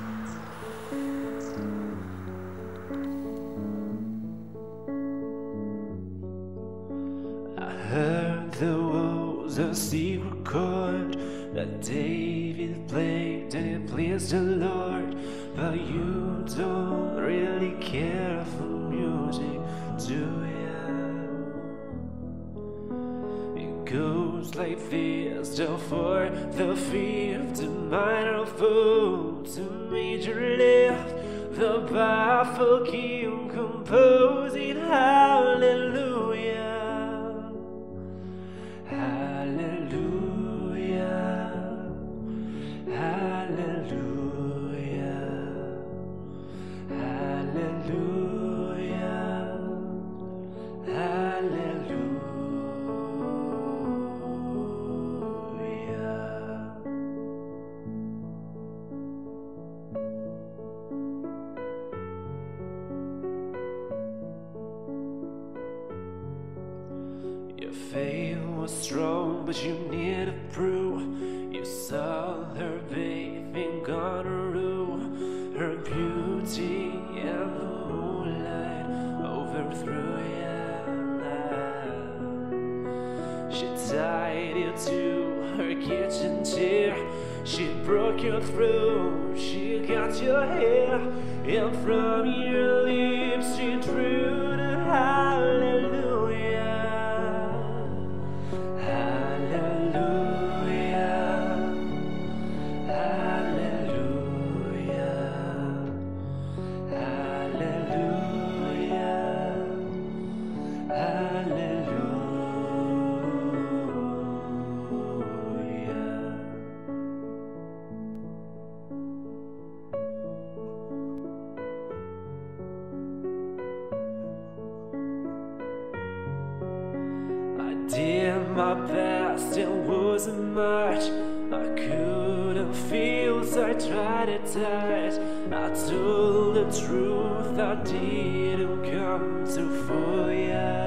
I heard there was a secret chord that David played and it pleased the Lord, but you don't really care for music, do you? It goes like this: the fourth, the fifth, the minor fall, to major lift, the powerful king composing hallelujah. Hallelujah, hallelujah, hallelujah, hallelujah. Your faith was strong, but you needed proof. You saw her bathing goneroo, her beauty and the moonlight overthrew you. She tied you to her kitchen chair, she broke your throat, she got your hair, and from your lips she drew the hallelujah. Did my best, it wasn't much. I couldn't feel, so I tried it tight. I told the truth, I didn't come to fool ya.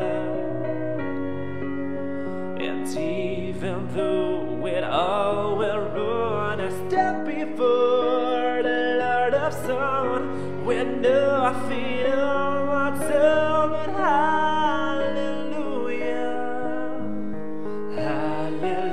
And even though it all went wrong, I stepped before the Lord of Song with no fear whatsoever. Hallelujah. Hallelujah.